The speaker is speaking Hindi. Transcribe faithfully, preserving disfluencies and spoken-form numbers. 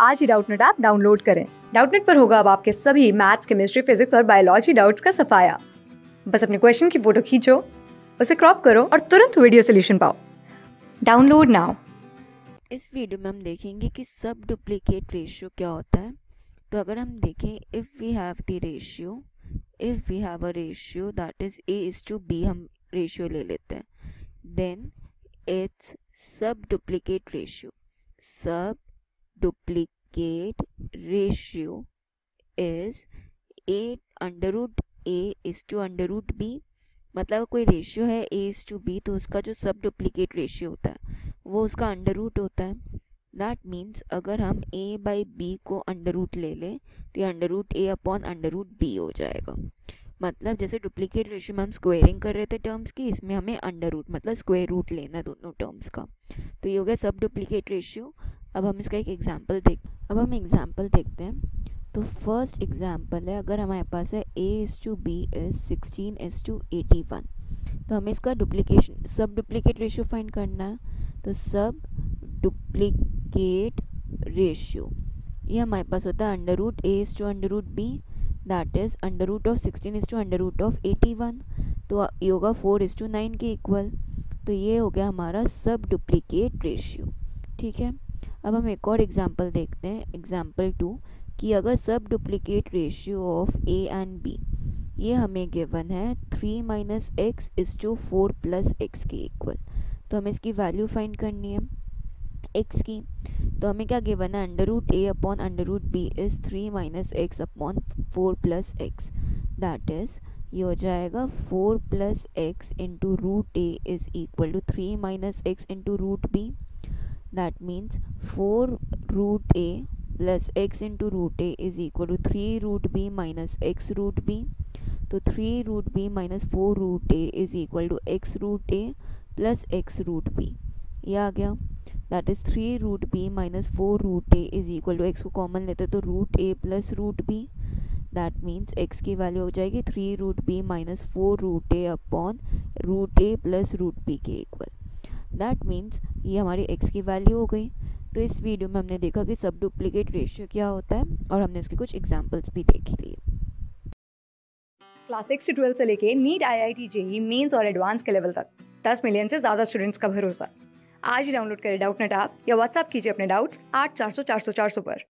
आज ही डाउटनेट ऐप डाउनलोड करें। डाउटनेट पर होगा अब आपके सभी मैथ्स, केमिस्ट्री, फिजिक्स और बायोलॉजी डाउट्स का सफाया। बस अपने क्वेश्चन की फोटो खींचो, उसे क्रॉप करो और तुरंत वीडियो सोल्यूशन पाओ। Download now. इस वीडियो में हम देखेंगे कि सब डुप्लीकेट रेशियो क्या होता है। तो अगर हम देखें, if we have the ratio if we have a ratio that is a is to b, हम रेशियो ले लेते हैं, then it's sub duplicate ratio sub duplicate ratio is a under root a is to under root b. मतलब कोई रेशियो है ए इज टू बी, तो उसका जो सब डुप्लीकेट रेशियो होता है वो उसका अंडर रूट होता है। दैट मीन्स अगर हम ए बाई बी को अंडर रूट ले लें तो ये under root a upon under root b हो जाएगा। मतलब जैसे डुप्लीकेट रेशियो में हम स्क्वेयरिंग कर रहे थे टर्म्स की, इसमें हमें अंडर रूट मतलब स्क्वायर रूट लेना है दोनों टर्म्स का। तो ये हो गया सब डुप्लीकेट रेशियो। अब हम इसका एक एग्जाम्पल देख अब हम एग्जाम्पल देखते हैं। तो फर्स्ट एग्जाम्पल है, अगर हमारे पास है a is to b is sixteen is to eighty one, तो हमें इसका डुप्लीकेशन सब डुप्लीकेट रेशियो फाइंड करना है। तो सब डुप्लीकेट रेशियो ये हमारे पास होता है under root a is to under root b, that is under root of sixteen is to under root of eighty one. तो ये होगा फोर इज टू नाइन के इक्वल। तो ये हो गया हमारा सब डुप्लीकेट रेशियो। ठीक है, अब हम एक और एग्जाम्पल देखते हैं, एग्जाम्पल टू, कि अगर sub duplicate ratio of a and b ये हमें गिवन है three minus x is to four plus x के इक्वल, तो हमें इसकी वैल्यू फाइंड करनी है एक्स की। तो हमें क्या गिवन है, under root a upon under root b is three minus x upon four plus x, that is ये हो जाएगा four plus x into root a is equal to three minus x into root b. That means four root a plus x into root a is equal to three root b minus x root b. तो three root b minus four root a is equal to x root a plus x root b, ये आ गया। That is three root b minus four root a is equal to x को कॉमन लेते तो root a plus root b. That means x की वैल्यू हो जाएगी three root b minus four root a upon root a plus root b के इक्वल। दैट मीन्स ये हमारी एक्स की वैल्यू हो गई। तो इस वीडियो में हमने देखा कि सब डुप्लीकेट रेशियो क्या होता है और हमने उसके कुछ एग्जांपल्स भी देख लिए। क्लास सिक्स से ट्वेल्थ से लेके NEET, IIT, JEE, mains और एडवांस के लेवल तक दस मिलियन से ज्यादा स्टूडेंट्स का भरोसा। आज ही डाउनलोड करें डाउटनेट ऐप या व्हाट्सएप कीजिए अपने डाउट्स आठ चार सौ चार सौ चार सौ पर।